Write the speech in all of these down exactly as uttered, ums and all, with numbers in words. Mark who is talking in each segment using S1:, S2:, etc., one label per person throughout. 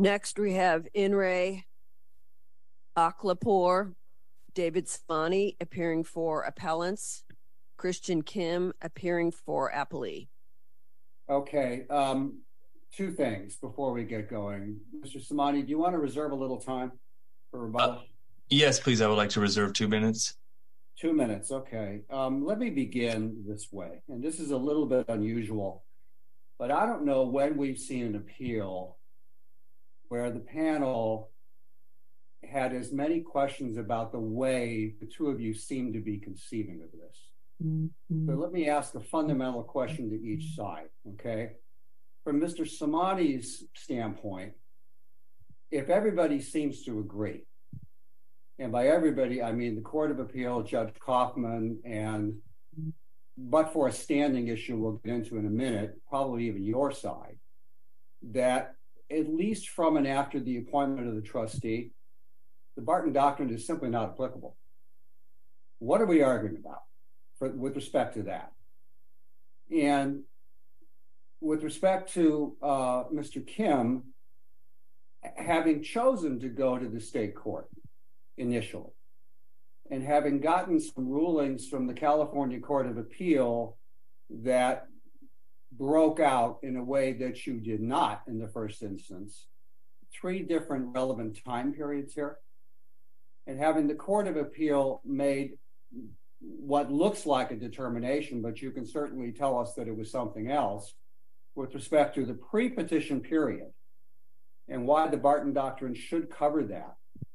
S1: Next, we have In re Aklapur, David Samani appearing for appellants, Christian Kim appearing for appellee.
S2: Okay, um, two things before we get going. Mister Samani, do you want to reserve a little time for rebuttal? Uh,
S3: yes, please. I would like to reserve two minutes.
S2: Two minutes, okay. Um, let me begin this way, and this is a little bit unusual, but I don't know when we've seen an appeal where the panel had as many questions about the way the two of you seem to be conceiving of this. Mm-hmm. So let me ask a fundamental question to each side, okay? From Mister Samani's standpoint, if everybody seems to agree, and by everybody, I mean the Court of Appeal, Judge Kaufman, and but for a standing issue we'll get into in a minute, probably even your side, that at least from and after the appointment of the trustee, the Barton Doctrine is simply not applicable. What are we arguing about for, with respect to that? And with respect to uh, Mister Kim, having chosen to go to the state court initially, and having gotten some rulings from the California Court of Appeal that broke out in a way that you did not in the first instance, three different relevant time periods here, and having the Court of Appeal made what looks like a determination, but you can certainly tell us that it was something else, with respect to the pre-petition period and why the Barton Doctrine should cover that.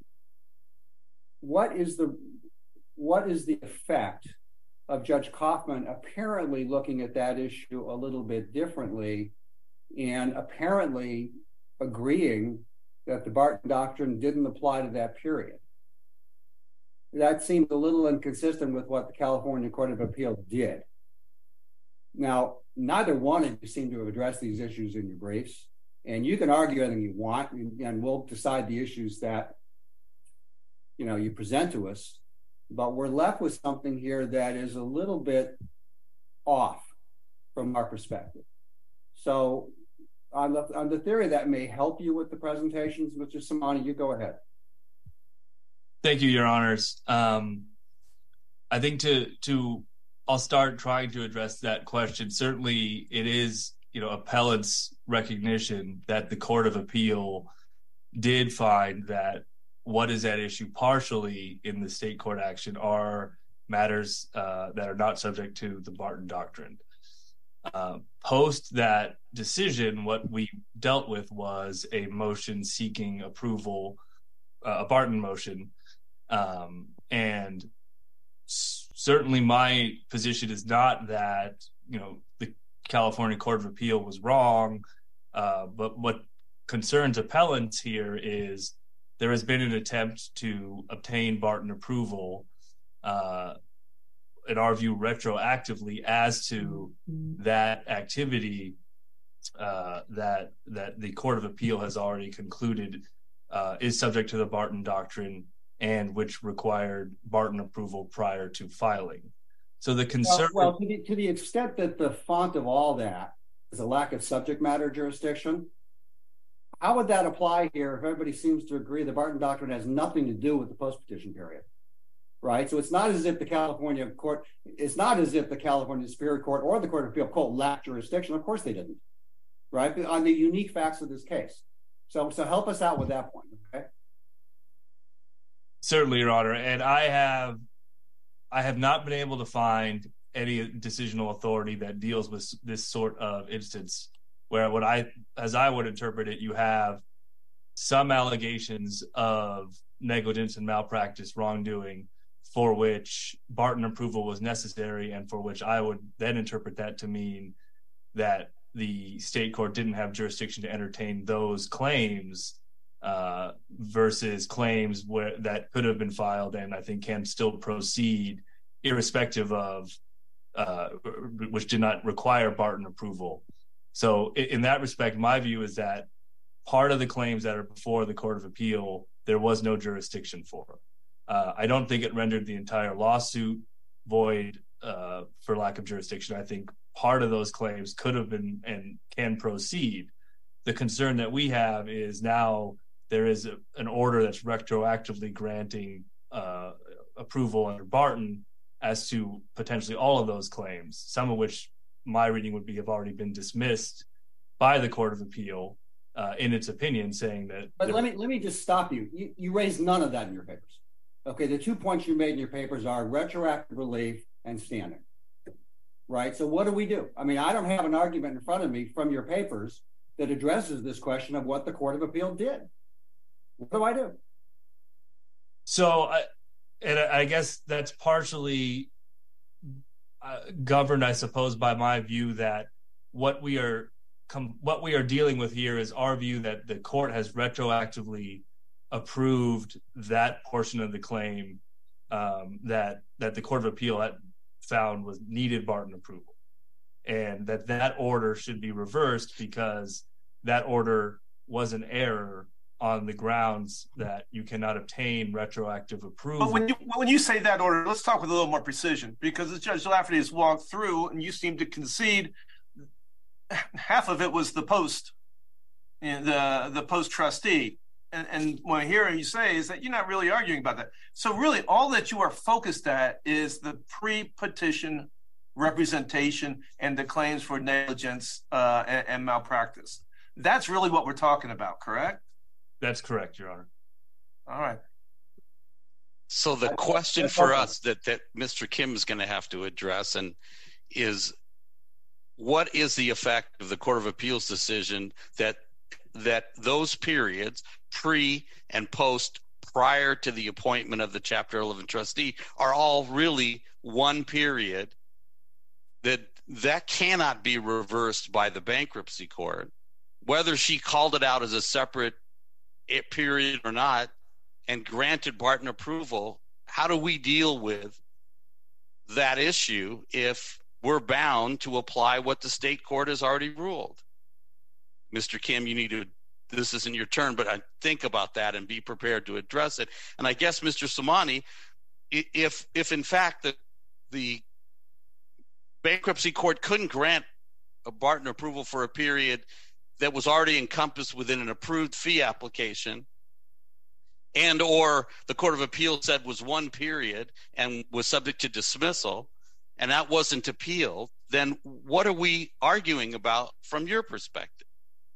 S2: What is the what is the effect of Judge Kaufman apparently looking at that issue a little bit differently and apparently agreeing that the Barton Doctrine didn't apply to that period? That seems a little inconsistent with what the California Court of Appeal did. Now, neither one of you seem to have addressed these issues in your briefs, and you can argue anything you want, and we'll decide the issues that you know you present to us, but we're left with something here that is a little bit off from our perspective. So on the, on the theory that may help you with the presentations, Mister Samani, you go ahead.
S3: Thank you, Your Honors. Um, I think to to I'll start trying to address that question. Certainly, it is you know appellant's recognition that the Court of Appeal did find that what is at issue partially in the state court action are matters uh, that are not subject to the Barton Doctrine. Uh, post that decision, what we dealt with was a motion seeking approval, uh, a Barton motion, um, and s- certainly my position is not that you know the California Court of Appeal was wrong, uh, but what concerns appellants here is there has been an attempt to obtain Barton approval, uh, in our view, retroactively as to that activity uh, that that the Court of Appeal has already concluded uh, is subject to the Barton Doctrine and which required Barton approval prior to filing. So the concern...
S2: Well, well to, the, to the extent that the font of all that is a lack of subject matter jurisdiction, how would that apply here if everybody seems to agree the Barton Doctrine has nothing to do with the post-petition period, right? So it's not as if the California court, it's not as if the California Superior Court or the Court of Appeal, quote, lacked jurisdiction. Of course they didn't, right? But on the unique facts of this case. So, so help us out with that point, okay?
S3: Certainly, Your Honor. And I have, I have not been able to find any decisional authority that deals with this sort of instance, where what I, as I would interpret it, you have some allegations of negligence and malpractice wrongdoing for which Barton approval was necessary and for which I would then interpret that to mean that the state court didn't have jurisdiction to entertain those claims uh, versus claims where that could have been filed and I think can still proceed irrespective of, uh, which did not require Barton approval. So in that respect, my view is that part of the claims that are before the Court of Appeal, there was no jurisdiction for. Uh, I don't think it rendered the entire lawsuit void uh, for lack of jurisdiction. I think part of those claims could have been and can proceed The concern that we have is now there is a, an order that's retroactively granting uh, approval under Barton as to potentially all of those claims, some of which my reading would be have already been dismissed by the Court of Appeal uh, in its opinion, saying that.
S2: But let me let me just stop you. you. You raised none of that in your papers. Okay, the two points you made in your papers are retroactive relief and standing. Right. So what do we do? I mean, I don't have an argument in front of me from your papers that addresses this question of what the Court of Appeal did. What do I do?
S3: So, I, and I guess that's partially uh, governed, I suppose, by my view that what we are com- what we are dealing with here is our view that the court has retroactively approved that portion of the claim um, that that the Court of Appeal had found was needed Barton approval, and that that order should be reversed because that order was an error on the grounds that you cannot obtain retroactive approval.
S4: But when you when you say that order, let's talk with a little more precision, because as Judge Lafferty has walked through, and you seem to concede, half of it was the post, and the the post trustee. And, and what I hear you say is that you're not really arguing about that. So really, all that you are focused at is the pre-petition representation and the claims for negligence uh, and, and malpractice. That's really what we're talking about, correct?
S3: That's correct, Your Honor.
S4: All right.
S5: So the question for us that, that Mister Kim is going to have to address and is, what is the effect of the Court of Appeals decision that that those periods, pre and post, prior to the appointment of the Chapter eleven trustee, are all really one period, that that cannot be reversed by the bankruptcy court, whether she called it out as a separate period or not, and granted Barton approval? How do we deal with that issue if we're bound to apply what the state court has already ruled? Mister Kim, you need to, this isn't your turn, but I think about that and be prepared to address it. And I guess, Mister Samani, if if in fact the, the bankruptcy court couldn't grant a Barton approval for a period that was already encompassed within an approved fee application, and or the Court of Appeals said was one period and was subject to dismissal, and that wasn't appealed, then what are we arguing about from your perspective?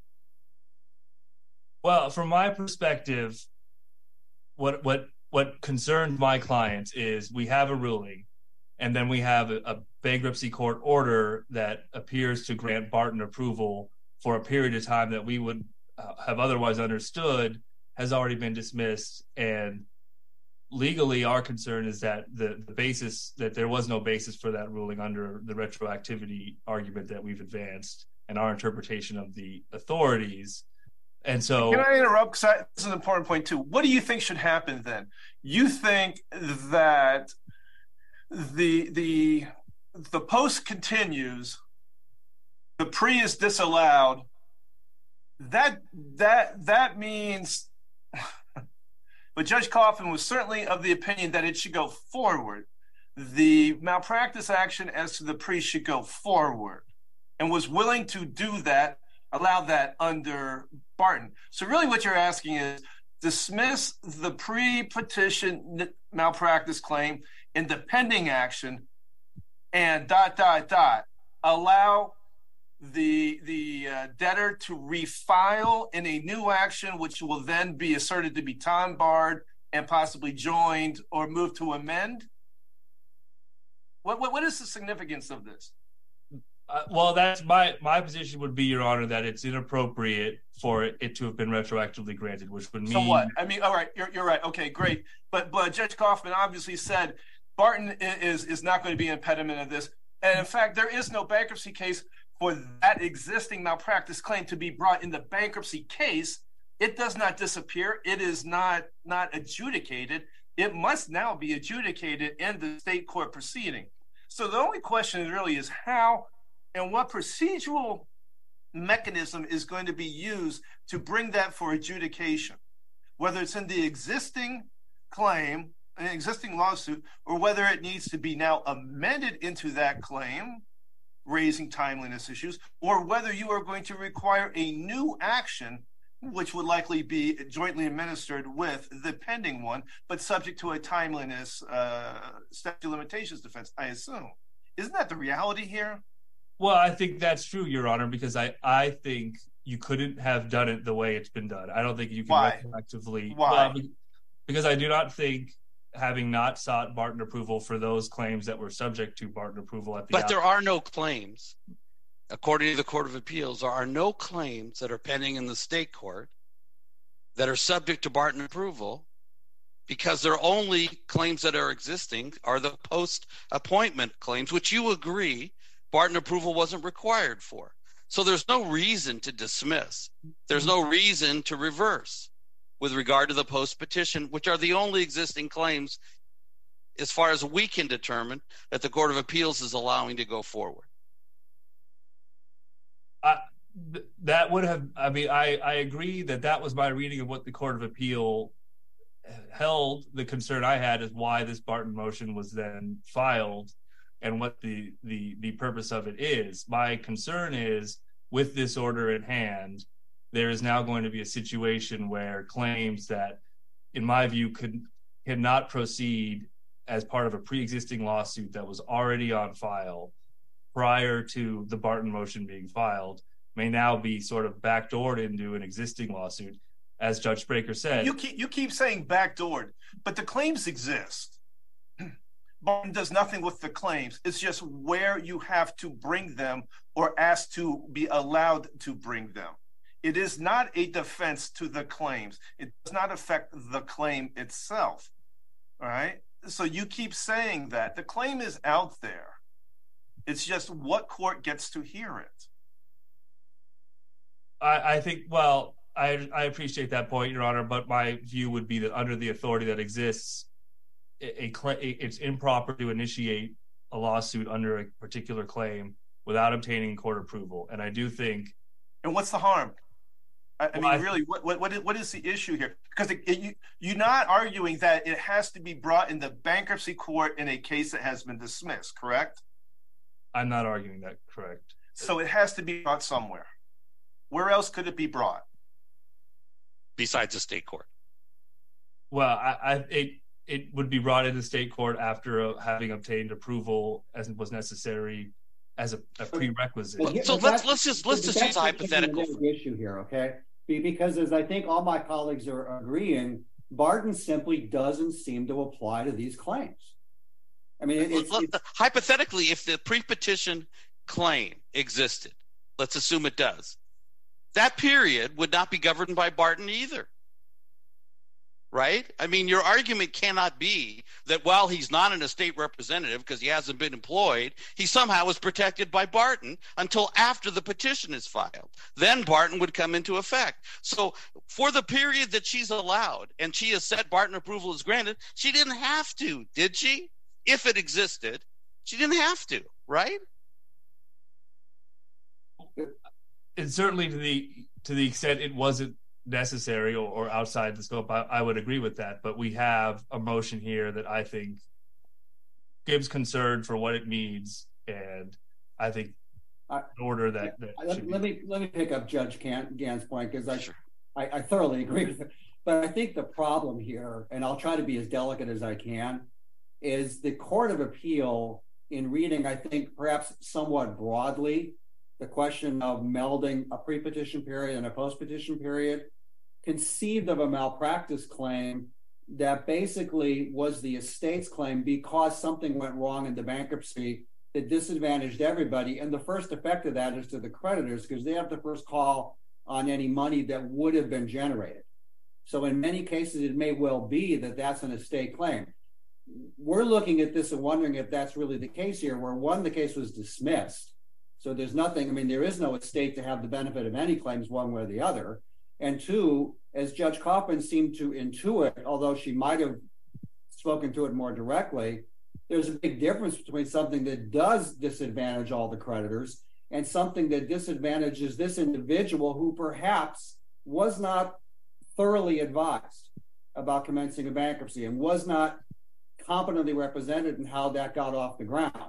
S3: Well, from my perspective, what what what concerns my clients is we have a ruling, and then we have a, a bankruptcy court order that appears to grant Barton approval for a period of time that we would uh, have otherwise understood has already been dismissed. And legally, our concern is that the, the basis, that there was no basis for that ruling under the retroactivity argument that we've advanced and our interpretation of the authorities. And so,
S4: can I interrupt? Because this is an important point too. What do you think should happen then? You think that the the the post continues, the pre is disallowed. That that that means, but Judge Coffin was certainly of the opinion that it should go forward. The malpractice action as to the pre should go forward, and was willing to do that, allow that under Barton. So really what you're asking is dismiss the pre-petition malpractice claim in the pending action and dot, dot, dot, allow the the uh, debtor to refile in a new action, which will then be asserted to be time barred and possibly joined or moved to amend? What what, what is the significance of this?
S3: Uh, well, that's my my position would be, Your Honor, that it's inappropriate for it, it to have been retroactively granted, which would mean.
S4: So what? I mean, all right, you're you're right. Okay, great. But but Judge Kaufman obviously said Barton is is not going to be an impediment of this, and in fact, there is no bankruptcy case for that existing malpractice claim to be brought in the bankruptcy case. It does not disappear. It is not not adjudicated. It must now be adjudicated in the state court proceeding. So the only question really is how and what procedural mechanism is going to be used to bring that for adjudication, whether it's in the existing claim, an existing lawsuit, or whether it needs to be now amended into that claim raising timeliness issues, or whether you are going to require a new action, which would likely be jointly administered with the pending one, but subject to a timeliness uh, statute of limitations defense, I assume. Isn't that the reality here?
S3: Well, I think that's true, Your Honor, because I, I think you couldn't have done it the way it's been done. I don't think you can
S4: Why?
S3: retroactively.
S4: Why?
S3: Well, because I do not think, having not sought Barton approval for those claims that were subject to Barton approval at the
S5: But
S3: out-
S5: there are no claims. According to the Court of Appeals, there are no claims that are pending in the state court that are subject to Barton approval, because their only claims that are existing are the post-appointment claims, which you agree Barton approval wasn't required for. So there's no reason to dismiss. There's no reason to reverse with regard to the post-petition, which are the only existing claims, as far as we can determine, that the Court of Appeals is allowing to go forward.
S3: I, th- that would have, I mean, I, I agree that that was my reading of what the Court of Appeal held. The concern I had is why this Barton motion was then filed and what the, the, the purpose of it is. My concern is, with this order in hand, there is now going to be a situation where claims that, in my view, could cannot proceed as part of a pre-existing lawsuit that was already on file prior to the Barton motion being filed may now be sort of backdoored into an existing lawsuit. As Judge Spraker said,
S4: You keep, you keep saying backdoored, but the claims exist. Barton does nothing with the claims. It's just where you have to bring them or ask to be allowed to bring them. It is not a defense to the claims. It does not affect the claim itself. All right? So you keep saying that. The claim is out there. It's just what court gets to hear it.
S3: I, I think, well, I, I appreciate that point, Your Honor, but my view would be that under the authority that exists, a, a, it's improper to initiate a lawsuit under a particular claim without obtaining court approval. And I do think...
S4: And what's the harm? I, I
S3: well,
S4: mean,
S3: I,
S4: really, what, what, what, is, what is the issue here? Because it, it, you, you're not arguing that it has to be brought in the bankruptcy court in a case that has been dismissed, correct?
S3: I'm not arguing that, correct.
S4: So it has to be brought somewhere. Where else could it be brought?
S5: Besides the state court.
S3: Well, I, I it it would be brought into state court after uh, having obtained approval as was necessary as a, a prerequisite.
S2: Well,
S5: So let's let's just let's just use a
S2: that's
S5: hypothetical.
S2: the issue here, okay? Because as I think all my colleagues are agreeing, Barton simply doesn't seem to apply to these claims. I mean, it, it's, it's
S5: hypothetically, if the pre-petition claim existed, let's assume it does, that period would not be governed by Barton either. Right? I mean, your argument cannot be that while he's not an estate representative because he hasn't been employed, he somehow is protected by Barton until after the petition is filed. Then Barton would come into effect. So for the period that she's allowed and she has said Barton approval is granted, she didn't have to, did she? If it existed, she didn't have to, right?
S3: And certainly to the to the extent it wasn't necessary or, or outside the scope, I, I would agree with that. But we have a motion here that I think gives concern for what it means, and I think
S2: I,
S3: in order that, that
S2: let, let me let me pick up Judge Gann's point because I,
S5: Sure.
S2: I I thoroughly agree with it. But I think the problem here, and I'll try to be as delicate as I can, is the Court of Appeal in reading, I think, perhaps somewhat broadly, the question of melding a pre-petition period and a post-petition period, conceived of a malpractice claim that basically was the estate's claim because something went wrong in the bankruptcy that disadvantaged everybody. And the first effect of that is to the creditors because they have the first call on any money that would have been generated. So in many cases, it may well be that that's an estate claim. We're looking at this and wondering if that's really the case here, where one, the case was dismissed. So there's nothing, I mean, there is no estate to have the benefit of any claims one way or the other. And two, as Judge Kaufman seemed to intuit, although she might have spoken to it more directly, there's a big difference between something that does disadvantage all the creditors and something that disadvantages this individual who perhaps was not thoroughly advised about commencing a bankruptcy and was not competently represented in how that got off the ground.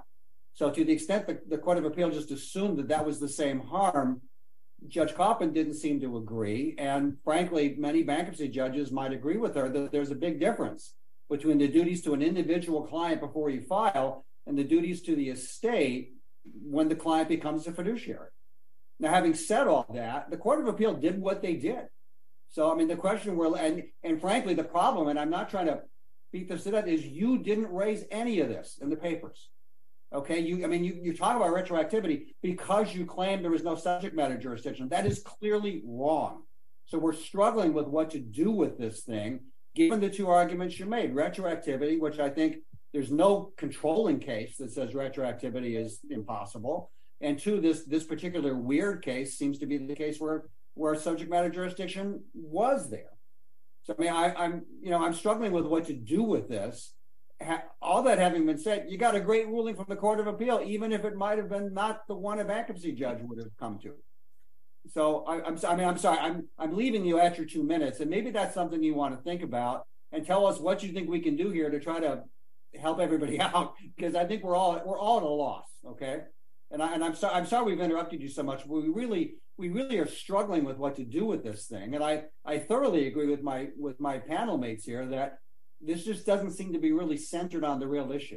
S2: So to the extent that the Court of Appeal just assumed that that was the same harm, Judge Kaufman didn't seem to agree. And frankly, many bankruptcy judges might agree with her that there's a big difference between the duties to an individual client before you file and the duties to the estate when the client becomes a fiduciary. Now, having said all that, the Court of Appeal did what they did. So, I mean, the question were, and, and frankly, the problem, and I'm not trying to beat this to death, is you didn't raise any of this in the papers. Okay, you, I mean, you, you talk about retroactivity because you claim there was no subject matter jurisdiction. That is clearly wrong. So we're struggling with what to do with this thing, given the two arguments you made. Retroactivity, which I think there's no controlling case that says retroactivity is impossible. And two, this this particular weird case seems to be the case where, where subject matter jurisdiction was there. So, I mean, I, I'm, you know, I'm struggling with what to do with this. All that having been said, you got a great ruling from the Court of Appeal, even if it might have been not the one a bankruptcy judge would have come to. So I, I'm, I mean, I'm sorry, I'm, I'm leaving you at your two minutes, and maybe that's something you want to think about and tell us what you think we can do here to try to help everybody out, because I think we're all we're all at a loss. Okay, and I and I'm sorry, I'm sorry we've interrupted you so much. But we really we really are struggling with what to do with this thing, and I I thoroughly agree with my with my panel mates here that this just doesn't seem to be really centered on the real issue.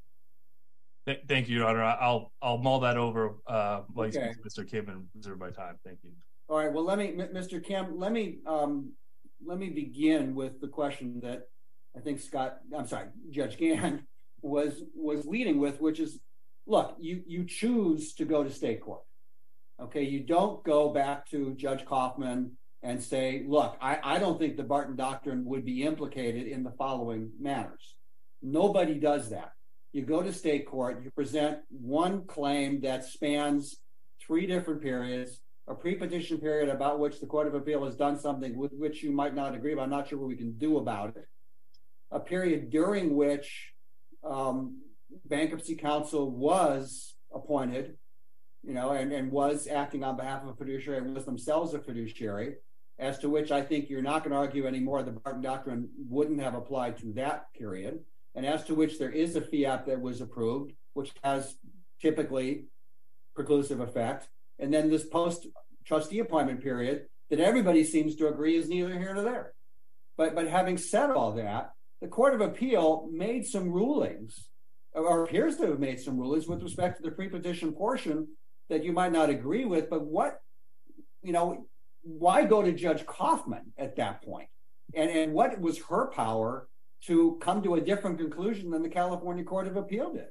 S3: Th- thank you, Your Honor. I'll I'll mull that over, uh, like
S2: okay.
S3: Mister Kim, and reserve my time. Thank you.
S2: All right. Well, let me, Mister Kim, let me um, let me begin with the question that I think Scott, I'm sorry, Judge Gann was was leading with, which is, look, you you choose to go to state court. Okay, you don't go back to Judge Kaufman and say, look, I, I don't think the Barton Doctrine would be implicated in the following manners. Nobody does that. You go to state court, you present one claim that spans three different periods, a pre-petition period about which the Court of Appeal has done something with which you might not agree, but I'm not sure what we can do about it, a period during which um, bankruptcy counsel was appointed, you know, and, and was acting on behalf of a fiduciary and was themselves a fiduciary, as to which I think you're not going to argue anymore the Barton Doctrine wouldn't have applied to that period, and as to which there is a fiat that was approved, which has typically preclusive effect, and then this post-trustee appointment period that everybody seems to agree is neither here nor there. But, but having said all that, the Court of Appeal made some rulings, or appears to have made some rulings with respect to the pre-petition portion that you might not agree with, but what, you know, why go to Judge Kaufman at that point? And, and what was her power to come to a different conclusion than the California Court of Appeal did?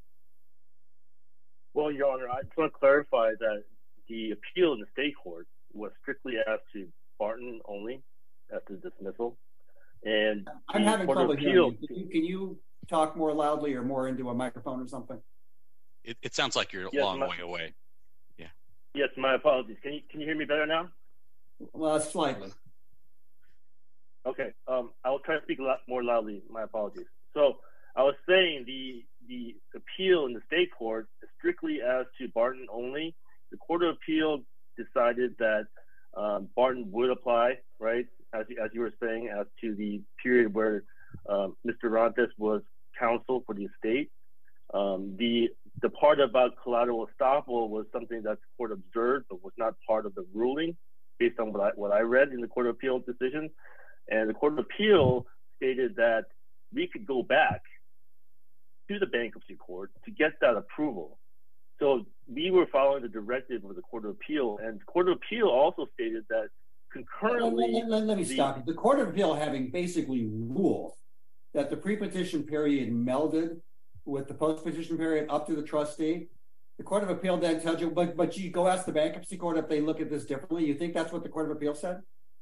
S6: Well, Your Honor, I just want to clarify that the appeal in the state court was strictly as to Barton only, as to dismissal. And
S2: I'm having trouble hearing you. Can, you. can you talk more loudly or more into a microphone or something?
S5: It, it sounds like you're a yes, long my, way away. Yeah.
S6: Yes, my apologies. Can you can you hear me better now?
S2: Well, slightly.
S6: Okay. Um, I will try to speak a lot more loudly. My apologies. So I was saying the the appeal in the state court is strictly as to Barton only. The Court of Appeal decided that um, Barton would apply, right, as as you were saying, as to the period where um, Mister Rantes was counsel for the estate. Um, the the part about collateral estoppel was something that the court observed, but was not part of the ruling, based on what I what I read in the Court of Appeal decision. And the Court of Appeal stated that we could go back to the bankruptcy court to get that approval. So we were following the directive of the Court of Appeal, and the Court of Appeal also stated that concurrently.
S2: Let, let, let, let me the, stop you. The Court of Appeal, having basically ruled that the pre-petition period melded with the post-petition period up to the trustee, the Court of Appeal then tells you, but but you go ask the bankruptcy court if they look at this differently. You think that's what the Court of Appeal said?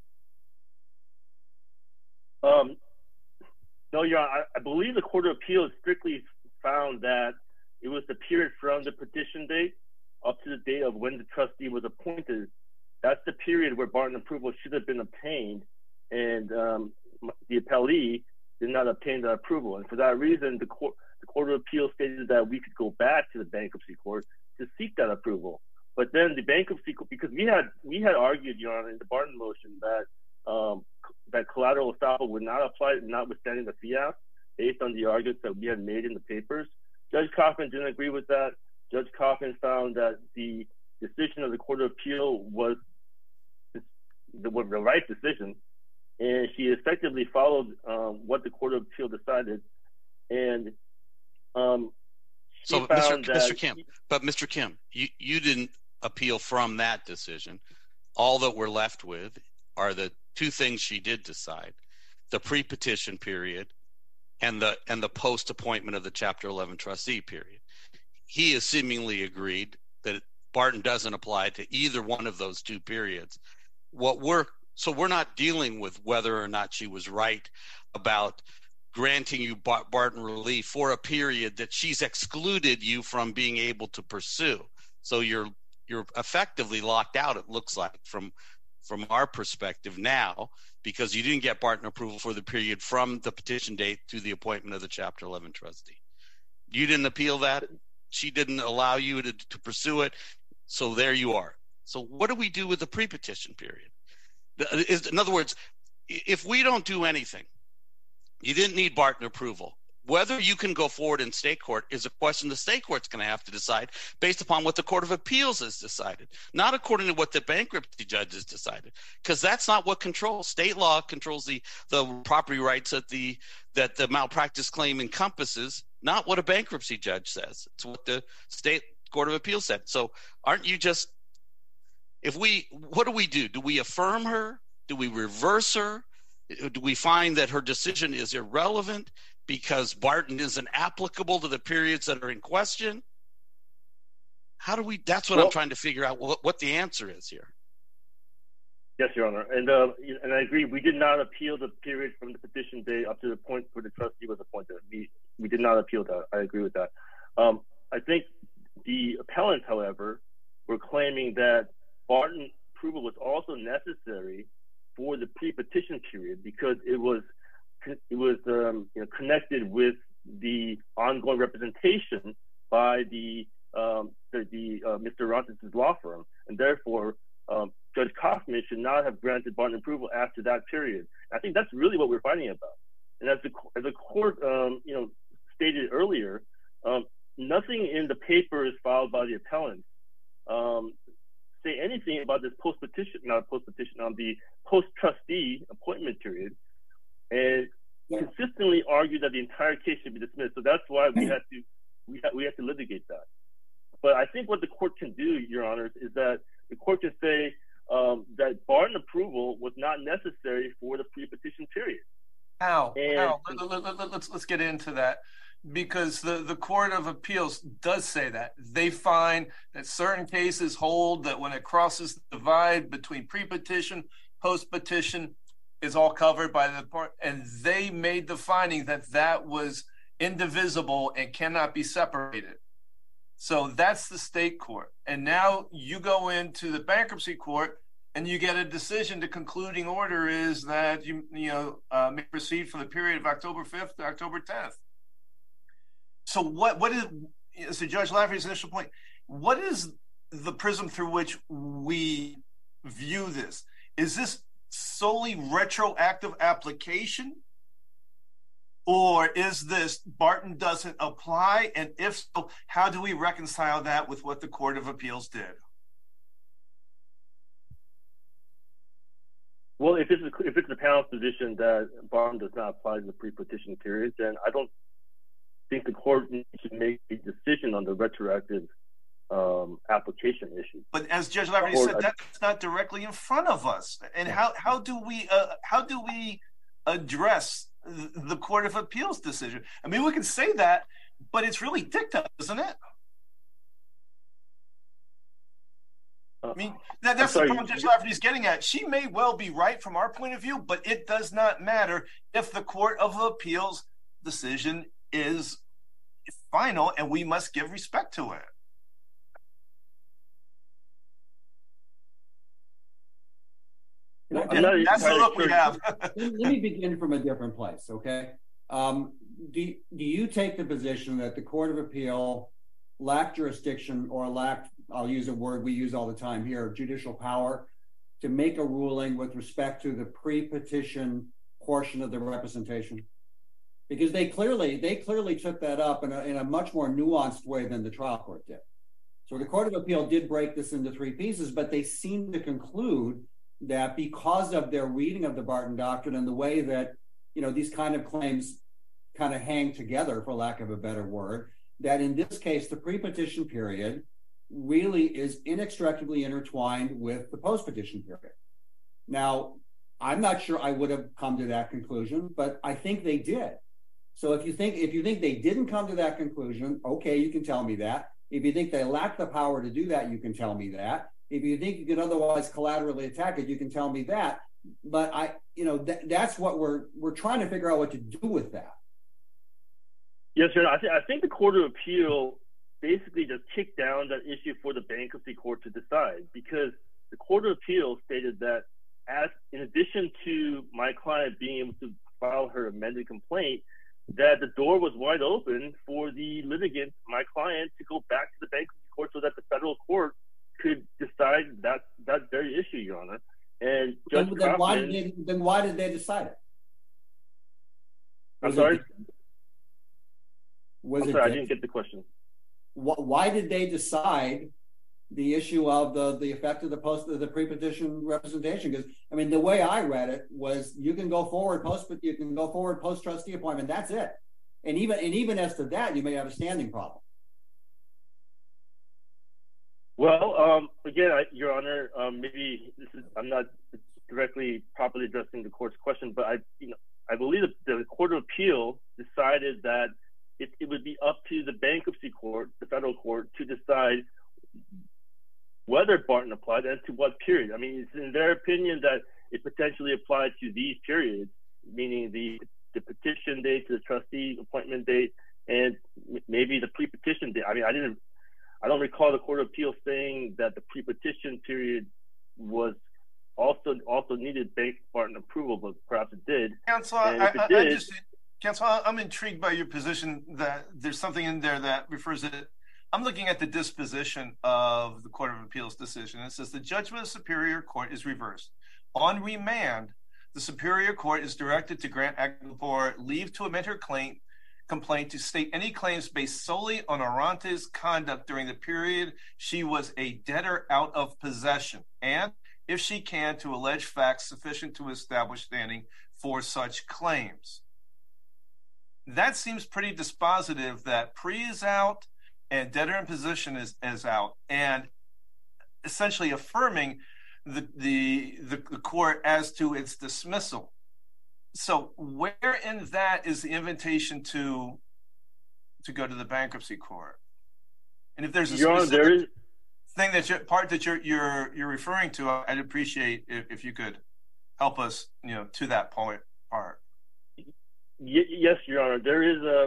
S6: Um, no, Your Honor, I, I believe the Court of Appeal strictly found that it was the period from the petition date up to the date of when the trustee was appointed. That's the period where Barton approval should have been obtained, and um, the appellee did not obtain that approval. And for that reason, the court, the Court of Appeal stated that we could go back to the bankruptcy court to seek that approval. But then the bankruptcy court, because we had we had argued, Your Honor, in the Barton motion that um, that collateral estoppel would not apply, notwithstanding the fiat, based on the arguments that we had made in the papers. Judge Kaufman didn't agree with that. Judge Kaufman found that the decision of the Court of Appeal was the, the right decision, and she effectively followed um, what the Court of Appeal decided. And um, she
S5: so,
S6: found
S5: Mister
S6: that
S5: Mister Kim, but Mister Kim, you, you didn't appeal from that decision. All that we're left with are the two things she did decide: the pre-petition period and the and the post-appointment of the Chapter eleven trustee period. He has seemingly agreed that Barton doesn't apply to either one of those two periods. What we're so we're not dealing with whether or not she was right about granting you Barton relief for a period that she's excluded you from being able to pursue. So you're you're effectively locked out, it looks like, from from our perspective now, because you didn't get Barton approval for the period from the petition date to the appointment of the Chapter eleven trustee. You didn't appeal that. She didn't allow you to, to pursue it. So there you are. So what do we do with the pre-petition period? In other words, if we don't do anything, you didn't need Barton approval. Whether you can go forward in state court is a question the state court's going to have to decide based upon what the Court of Appeals has decided, not according to what the bankruptcy judge has decided, because that's not what controls. State law controls the, the property rights that the that the malpractice claim encompasses, not what a bankruptcy judge says. It's what the state Court of Appeals said. So aren't you just – if we – what do we do? Do we affirm her? Do we reverse her? Do we find that her decision is irrelevant because Barton isn't applicable to the periods that are in question? How do we – that's what well, I'm trying to figure out what, what the answer is here.
S6: Yes, Your Honor. And uh, and I agree. We did not appeal the period from the petition day up to the point where the trustee was appointed. We, we did not appeal that. I agree with that. Um, I think the appellants, however, were claiming that Barton approval was also necessary for the pre-petition period because it was it was um, you know, connected with the ongoing representation by the um, the, the uh, Mister Roncis' law firm, and therefore um, Judge Kaufman should not have granted Barton approval after that period. I think that's really what we're fighting about. And as the as the court um, you know stated earlier, um, nothing in the papers filed by the appellants um, say anything about this post-petition, not post-petition, on the post-trustee appointment period, and yeah. consistently argued that the entire case should be dismissed. So that's why we had to we had, we had to litigate that. But I think what the court can do, Your Honors, is that the court can say um, that Barton approval was not necessary for the pre-petition period.
S4: How?
S6: And,
S4: How? Let, let, let, let's let's get into that. Because the, the Court of Appeals does say that. They find that certain cases hold that when it crosses the divide between pre-petition, post-petition, is all covered by the part, and they made the finding that that was indivisible and cannot be separated. So that's the state court. And now you go into the bankruptcy court and you get a decision. The concluding order is that you, you know, uh, may proceed for the period of October fifth to October tenth. So what what is, so Judge Lafferty's initial point, what is the prism through which we view this? Is this solely retroactive application? Or is this Barton doesn't apply? And if so, how do we reconcile that with what the Court of Appeals did?
S6: Well, if it's, a, if it's the panel's position that Barton does not apply to the pre-petition period, then I don't think the court needs to make a decision on the retroactive um, application issue.
S4: But as Judge Lafferty said, that's not directly in front of us. And how how do we uh, how do we address the Court of Appeals decision? I mean, we can say that, but it's really dicta, isn't it? I mean, that, that's the point Judge Lafferty's getting at. She may well be right from our point of view, but it does not matter if the Court of Appeals decision is final, and we must give respect to it.
S2: Well,
S4: and that's the look we have.
S2: Let me begin from a different place, okay? Um, do, do you take the position that the Court of Appeal lacked jurisdiction or lacked, I'll use a word we use all the time here, judicial power, to make a ruling with respect to the pre-petition portion of the representation? because they clearly they clearly took that up in a, in a much more nuanced way than the trial court did. So the Court of Appeal did break this into three pieces, but they seemed to conclude that because of their reading of the Barton Doctrine and the way that, you know, these kind of claims kind of hang together, for lack of a better word, that in this case, the pre-petition period really is inextricably intertwined with the post-petition period. Now, I'm not sure I would have come to that conclusion, but I think they did. So if you think if you think they didn't come to that conclusion, okay, you can tell me that. If you think they lack the power to do that, you can tell me that. If you think you can otherwise collaterally attack it, you can tell me that. But I, you know, th- that's what we're we're trying to figure out what to do with that.
S6: Yes, sir. I, th- I think the Court of Appeal basically just kicked down that issue for the bankruptcy court to decide, because the Court of Appeal stated that as in addition to my client being able to file her amended complaint, that the door was wide open for the litigant, my client, to go back to the bankruptcy court so that the federal court could decide that that very issue, Your Honor. And Judge
S2: Then, then, why, did
S6: Kaufman,
S2: they, then why did they decide it?
S6: I'm
S2: Was
S6: sorry?
S2: It, was
S6: I'm
S2: it
S6: sorry, I didn't get the question.
S2: wh- why did they decide the issue of the, the effect of the post of the pre-petition representation? Because I mean, the way I read it was you can go forward post, but you can go forward post trustee appointment. That's it. And even and even as to that, you may have a standing problem.
S6: Well, um, again, I, Your Honor, um, maybe this is I'm not directly properly addressing the court's question, but I, you know, I believe that the Court of Appeal decided that it, it would be up to the bankruptcy court, the federal court, to decide whether Barton applied and to what period. I mean, it's in their opinion that it potentially applied to these periods, meaning the the petition date to the trustee appointment date, and maybe the pre-petition date. I mean, I didn't, I don't recall the Court of Appeal saying that the pre-petition period was also also needed bank Barton approval, but perhaps it did.
S4: Counsel,
S6: And
S4: I,
S6: if it
S4: I,
S6: did,
S4: I just, Counsel, I'm intrigued by your position that there's something in there that refers to. I'm looking at the disposition of the Court of Appeals decision. It says the judgment of Superior Court is reversed. On remand, the Superior Court is directed to grant Aguilar leave to amend her claim complaint to state any claims based solely on Arante's conduct during the period she was a debtor out of possession, and if she can, to allege facts sufficient to establish standing for such claims. That seems pretty dispositive that pre is out and debtor in possession is, is out, and essentially affirming the, the the the court as to its dismissal. So where in that is the invitation to to go to the bankruptcy court? And if there's a
S6: Your Honor,
S4: specific
S6: there is,
S4: thing that you part that you're you're you're referring to, I'd appreciate if, if you could help us, you know, to that point part.
S6: y- yes, Your Honor, there is a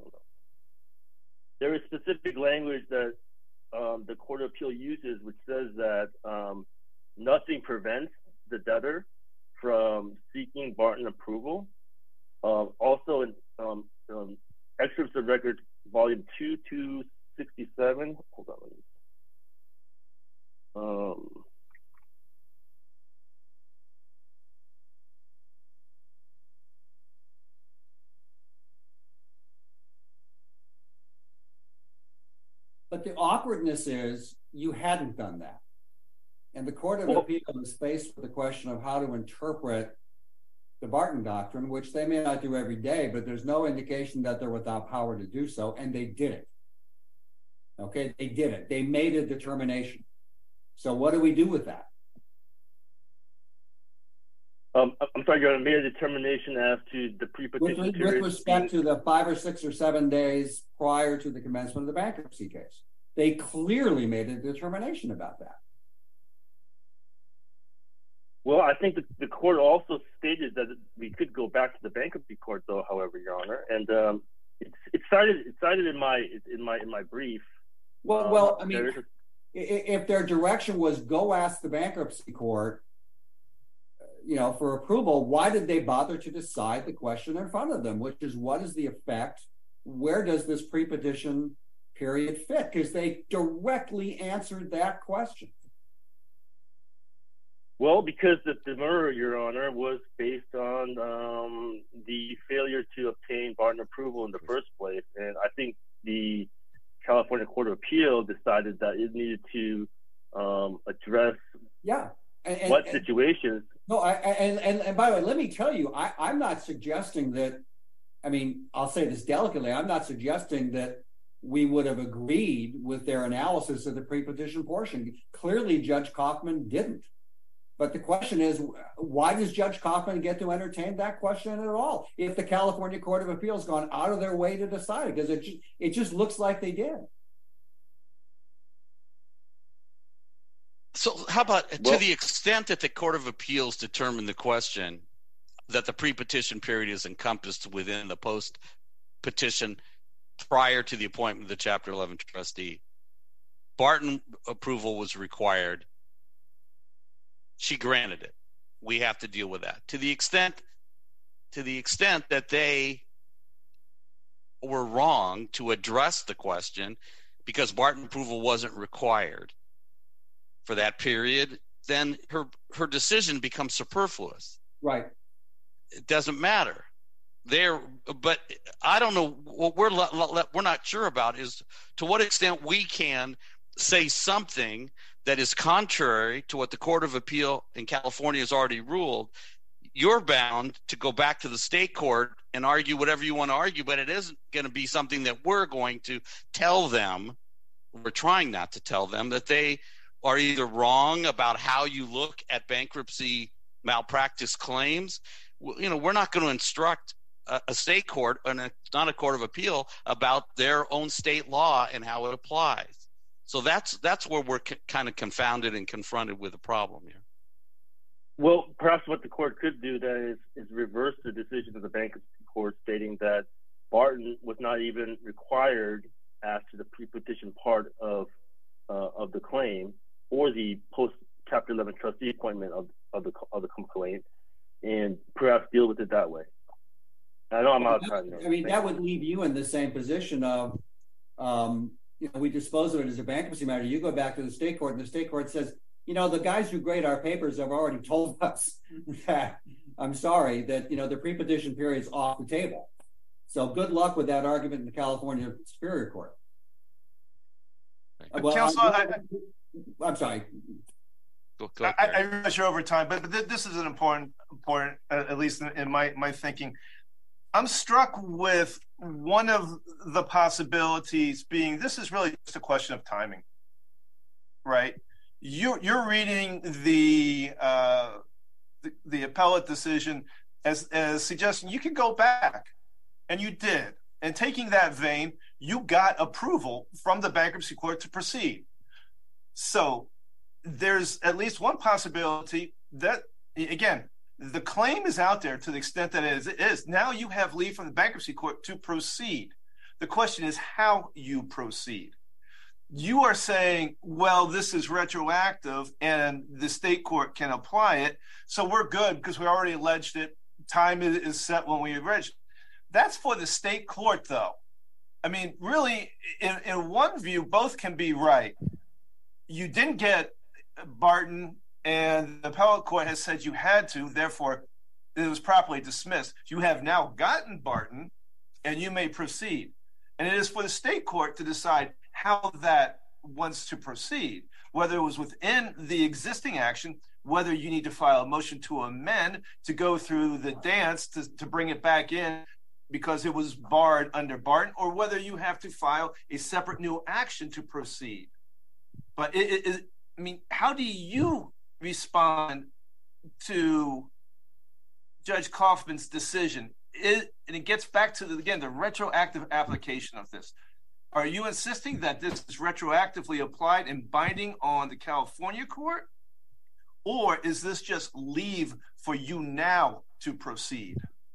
S6: there is specific language that um, the Court of Appeal uses, which says that um, nothing prevents the debtor from seeking Barton approval. Um, also, in um, um, excerpts of record, volume two, two sixty-seven. Hold on. Let me, um,
S2: But the awkwardness is you hadn't done that. And the Court of
S6: Well-
S2: Appeal is faced with the question of how to interpret the Barton Doctrine, which they may not do every day, but there's no indication that they're without power to do so, and they did it. Okay, they did it. They made a determination. So what do we do with that?
S6: um, I'm sorry, Your Honor, made a determination as to the
S2: With,
S6: pre-petition
S2: with
S6: period.
S2: respect to the five or six or seven days prior to the commencement of the bankruptcy case, they clearly made a determination about that.
S6: Well, I think the, the court also stated that we could go back to the bankruptcy court, though. However, Your Honor, and um, it's it's cited it's cited in my in my in my brief.
S2: Well,
S6: Um,
S2: well, I
S6: there
S2: mean,
S6: is a-
S2: i- if their direction was go ask the bankruptcy court, uh, you know, for approval, why did they bother to decide the question in front of them, which is what is the effect? Where does this pre-petition period fit? Because they directly answered that question.
S6: Well, because the demurrer, Your Honor, was based on um, the failure to obtain Barton approval in the first place. And I think the California Court of Appeal decided that it needed to um, address
S2: yeah. And, and,
S6: what
S2: and,
S6: situations.
S2: No, I, and, and, and by the way, let me tell you, I, I'm not suggesting that, I mean, I'll say this delicately, I'm not suggesting that we would have agreed with their analysis of the pre-petition portion. Clearly, Judge Kaufman didn't. But the question is, why does Judge Kaufman get to entertain that question at all if the California Court of Appeals gone out of their way to decide? Because it, it just looks like they did.
S5: So how about
S6: Well,
S5: to the extent that the Court of Appeals determined the question that the pre-petition period is encompassed within the post-petition prior to the appointment of the Chapter eleven trustee, Barton approval was required. She granted it. We have to deal with that. To the extent, to the extent that they were wrong to address the question because Barton approval wasn't required for that period, then her her decision becomes superfluous.
S2: Right.
S5: It doesn't matter. There, but I don't know what we're we're not sure about is to what extent we can say something that is contrary to what the Court of Appeal in California has already ruled. You're bound to go back to the state court and argue whatever you want to argue, but it isn't going to be something that we're going to tell them. We're trying not to tell them that they are either wrong about how you look at bankruptcy malpractice claims. You know, we're not going to instruct a, a state court, and it's not a court of appeal, about their own state law and how it applies. So that's that's where we're c- kind of confounded and confronted with a problem here.
S6: Well, perhaps what the court could do then is, is reverse the decision of the bankruptcy court stating that Barton was not even required as to the pre-petition part of uh, of the claim or the post Chapter eleven trustee appointment of, of the of the complaint, and perhaps deal with it that way. I know I'm out of time.
S2: I mean, that would leave you in the same position of, um, you know, we dispose of it as a bankruptcy matter. You go back to the state court, and the state court says, you know, the guys who grade our papers have already told us that, I'm sorry, that, you know, the pre-petition period is off the table. So good luck with that argument in the California Superior Court.
S4: But
S2: Well,
S4: Counsel,
S2: I'm,
S4: I,
S2: I'm sorry.
S5: Go, go
S4: I, I realize you're over time, but th- this is an important, important, uh, at least in, in my, my thinking. I'm struck with one of the possibilities being this is really just a question of timing, right? You're you're reading the uh, the, the appellate decision as as suggesting you can go back, and you did. And taking that vein, you got approval from the bankruptcy court to proceed. So there's at least one possibility that, again, the claim is out there to the extent that it is, it is. Now you have leave from the bankruptcy court to proceed. The question is how you proceed. You are saying, well, this is retroactive and the state court can apply it, so we're good because we already alleged it. Time is set when we alleged. That's for the state court, though. I mean, really, in, in one view, both can be right. You didn't get Barton, and the appellate court has said you had to, therefore it was properly dismissed. You have now gotten Barton, and you may proceed. And it is for the state court to decide how that wants to proceed, whether it was within the existing action, whether you need to file a motion to amend to go through the dance to, to bring it back in because it was barred under Barton, or whether you have to file a separate new action to proceed. But it, it, it, I mean, how do you respond to Judge Kaufman's decision? It, and it gets back to, the, again, the retroactive application of this. Are you insisting that this is retroactively applied and binding on the California court? Or is this just leave for you now to proceed?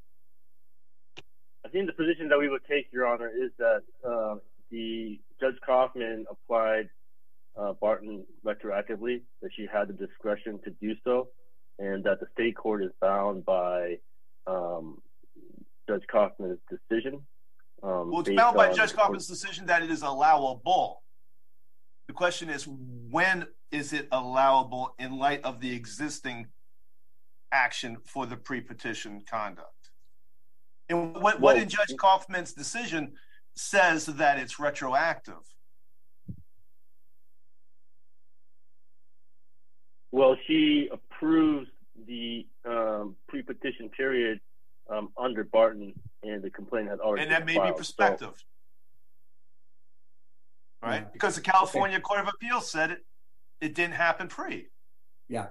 S6: I think the position that we would take, Your Honor, is that uh, the Judge Kaufman applied uh, Barton retroactively, that she had the discretion to do so, and that the state court is bound by um, Judge Kaufman's decision. Um,
S4: well, it's bound by Judge Kaufman's decision that it is allowable. The question is, when is it allowable in light of the existing action for the pre-petition conduct? And what, what in Judge Kaufman's decision says that it's retroactive?
S6: Well, she approves the um, pre-petition period um, under Barton, and the complaint had already
S4: and that
S6: been
S4: may
S6: filed,
S4: be perspective,
S6: so.
S4: right?
S2: Yeah.
S4: Because the California
S2: Okay.
S4: Court of Appeals said it, it didn't happen pre.
S2: Yeah.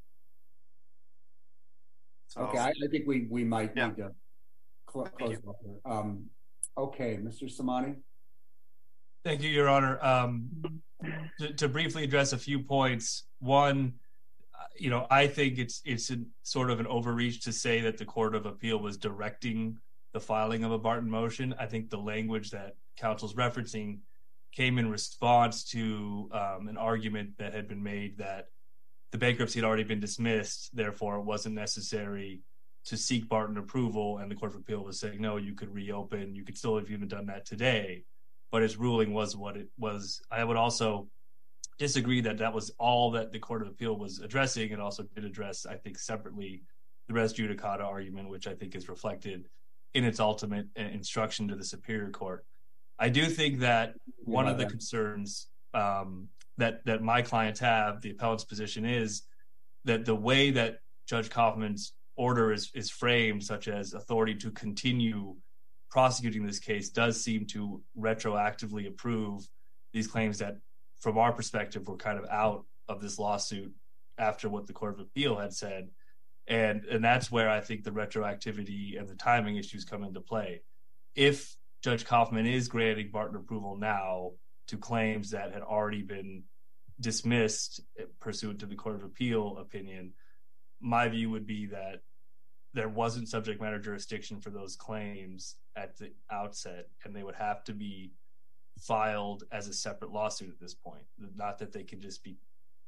S4: So,
S2: Okay. I, I think we we might
S4: Yeah.
S2: need to cl- close up here. Um, okay, Mister Samani.
S3: Thank you, Your Honor. Um, to, to briefly address a few points. One, uh, you know, I think it's it's a, sort of an overreach to say that the Court of Appeal was directing the filing of a Barton motion. I think the language that counsel's referencing came in response to um, an argument that had been made that the bankruptcy had already been dismissed, therefore it wasn't necessary to seek Barton approval, and the Court of Appeal was saying, no, you could reopen, you could still have even done that today, but its ruling was what it was. I would also disagree that that was all that the Court of Appeal was addressing. It also did address, I think, separately the res judicata argument, which I think is reflected in its ultimate instruction to the Superior Court. I do think that one of the concerns um, that that my clients have, the appellant's position, is that the way that Judge Kaufman's order is, is framed, such as authority to continue prosecuting this case, does seem to retroactively approve these claims that, from our perspective, were kind of out of this lawsuit after what the Court of Appeal had said. And, and that's where I think the retroactivity and the timing issues come into play. If Judge Kaufman is granting Barton approval now to claims that had already been dismissed pursuant to the Court of Appeal opinion, my view would be that there wasn't subject matter jurisdiction for those claims at the outset, and they would have to be filed as a separate lawsuit at this point. Not that they can just be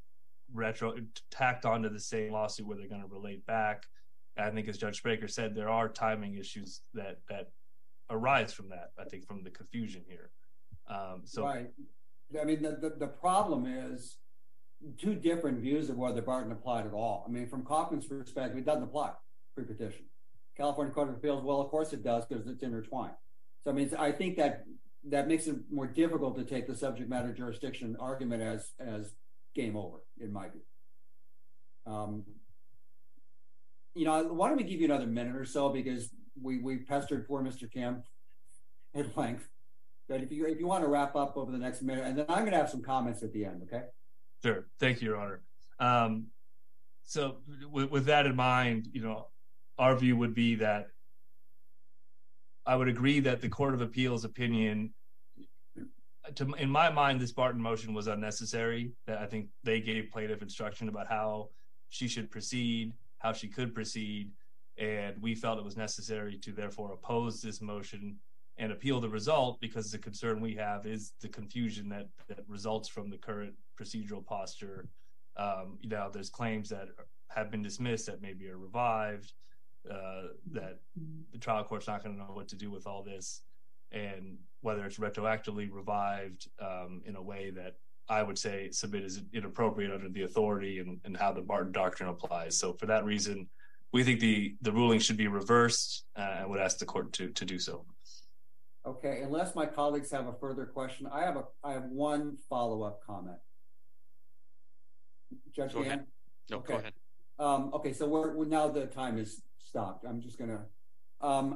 S3: retro tacked onto the same lawsuit where they're going to relate back. I think, as Judge Spraker said, there are timing issues that that arise from that, I think, from the confusion here. Um, so,
S2: Right. I mean, the, the, the problem is two different views of whether Barton applied at all. I mean, from Kaufman's perspective, it doesn't apply pre-petition. California Court of Appeals, well, of course it does, because it's intertwined. So, I mean, I think that that makes it more difficult to take the subject matter jurisdiction argument as as game over, in my view. Um, you know, why don't we give you another minute or so, because we we pestered poor Mister Kim at length. But if you if you want to wrap up over the next minute, and then I'm going to have some comments at the end, okay?
S3: Sure. Thank you, Your Honor. Um, so with, with that in mind, you know, our view would be that I would agree that the Court of Appeals opinion, to, in my mind, this Barton motion was unnecessary. That I think they gave plaintiff instruction about how she should proceed, how she could proceed, and we felt it was necessary to therefore oppose this motion and appeal the result, because the concern we have is the confusion that, that results from the current procedural posture. Um, you know, there's claims that have been dismissed that maybe are revived, uh, that the trial court's not going to know what to do with all this, and whether it's retroactively revived um, in a way that I would say submit is inappropriate under the authority and, and how the Barton doctrine applies. So for that reason, we think the, the ruling should be reversed uh, and would ask the court to, to do so.
S2: Okay, unless my colleagues have a further question, I have a I have one follow-up comment. Judge
S5: Go
S2: Dan?
S5: ahead. No,
S2: Okay.
S5: go ahead.
S2: Um, okay, so we're, we're now the time is stopped. I'm just gonna. Um,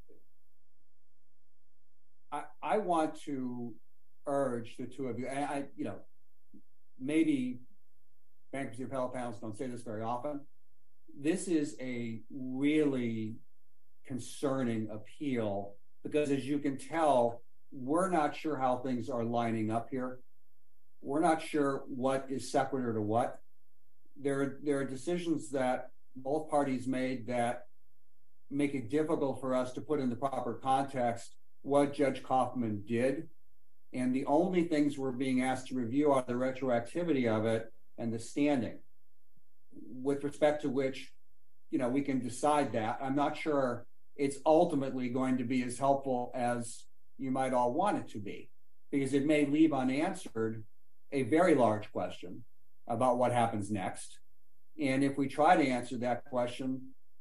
S2: I I want to urge the two of you, and I you know maybe bankruptcy appellate panels don't say this very often. This is a really concerning appeal, because as you can tell, we're not sure how things are lining up here. We're not sure what is sequitur to what. There, there are decisions that both parties made that make it difficult for us to put in the proper context what Judge Kaufman did. And the only things we're being asked to review are the retroactivity of it and the standing, with respect to which, you know, we can decide that. I'm not sure it's ultimately going to be as helpful as you might all want it to be, because it may leave unanswered a very large question about what happens next. And if we try to answer that question,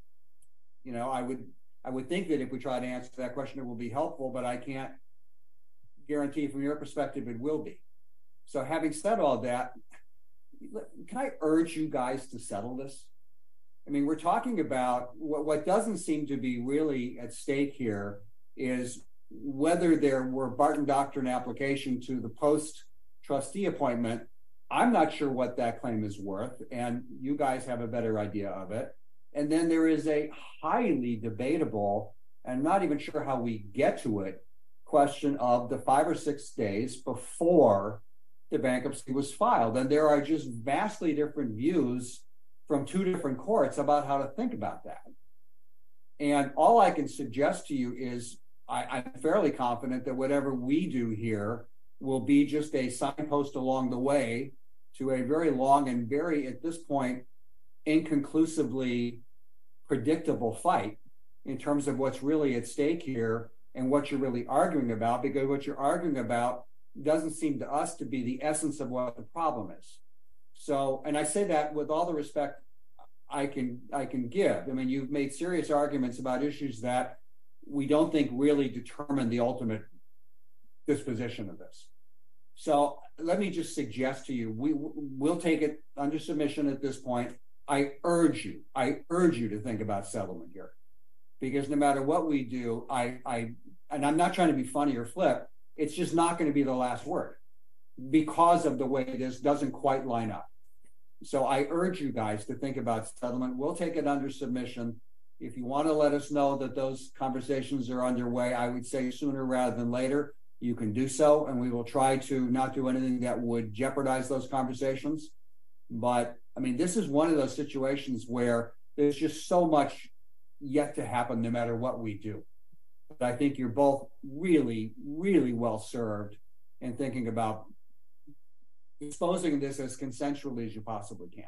S2: you know, I would I would think that if we try to answer that question, it will be helpful, but I can't guarantee from your perspective it will be. So having said all that, can I urge you guys to settle this? I mean, we're talking about what, what doesn't seem to be really at stake here is whether there were Barton Doctrine application to the post trustee appointment. I'm not sure what that claim is worth, and you guys have a better idea of it. And then there is a highly debatable, and I'm not even sure how we get to it, question of the five or six days before the bankruptcy was filed. And there are just vastly different views from two different courts about how to think about that. And all I can suggest to you is I, I'm fairly confident that whatever we do here will be just a signpost along the way to a very long and very, at this point, inconclusively predictable fight in terms of what's really at stake here and what you're really arguing about, because what you're arguing about doesn't seem to us to be the essence of what the problem is. So, and I say that with all the respect I can I can give. I mean, you've made serious arguments about issues that we don't think really determine the ultimate disposition of this. So let me just suggest to you, we will take it under submission at this point. I urge you, I urge you to think about settlement here, because no matter what we do, I, I, and I'm not trying to be funny or flip, it's just not going to be the last word because of the way this doesn't quite line up. So I urge you guys to think about settlement. We'll take it under submission. If you want to let us know that those conversations are underway, I would say sooner rather than later, you can do so, and we will try to not do anything that would jeopardize those conversations. But I mean, this is one of those situations where there's just so much yet to happen no matter what we do. But I think you're both really, really well served in thinking about exposing this as consensually as you possibly can.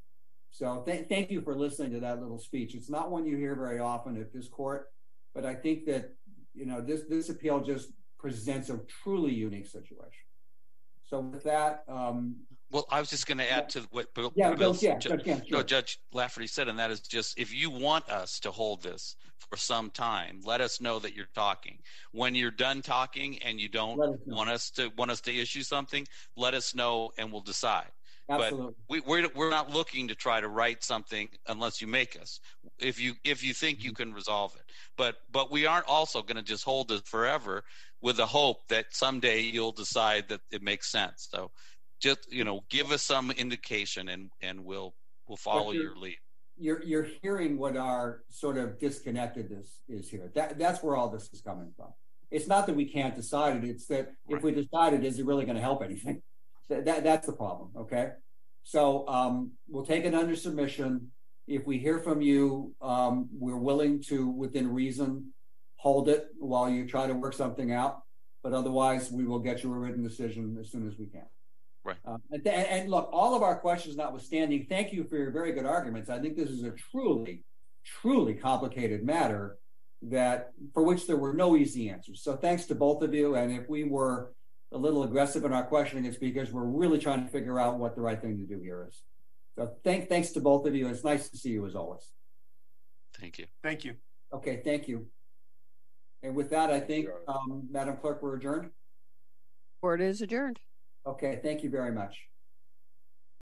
S2: So th- thank you for listening to that little speech. It's not one you hear very often at this court, but I think that, you know, this, this appeal just presents a truly unique situation. So with that, um,
S5: well, I was just going to add to what Bill,
S2: yeah,
S5: Bill's,
S2: yeah,
S5: Ju-
S2: yeah, sure.
S5: no, Judge Lafferty said, and that is just, if you want us to hold this for some time, let us know that you're talking. When you're done talking and you don't us want us to want us to issue something, let us know and we'll decide.
S2: Absolutely.
S5: But we, we're we're not looking to try to write something unless you make us. If you if you think you can resolve it, but but we aren't also going to just hold it forever with the hope that someday you'll decide that it makes sense. So just, you know, give us some indication and and we'll we'll follow your lead.
S2: You're you're hearing what our sort of disconnectedness is here. That that's where all this is coming from. It's not that we can't decide it. It's that right. If we decide it, is it really going to help anything? That, that that's the problem. Okay, so um, we'll take it under submission. If we hear from you, um, we're willing to, within reason, hold it while you try to work something out. But otherwise, we will get you a written decision as soon as we can.
S5: Right.
S2: Um, and, th- and look, all of our questions notwithstanding, thank you for your very good arguments. I think this is a truly, truly complicated matter that for which there were no easy answers. So thanks to both of you. And if we were a little aggressive in our questioning, it's because we're really trying to figure out what the right thing to do here is. So thank, thanks to both of you. It's nice to see you as always.
S5: Thank you.
S4: Thank you.
S2: Okay, thank you. And with that, I think, um, Madam Clerk, we're adjourned.
S1: Court is adjourned.
S2: Okay, thank you very much.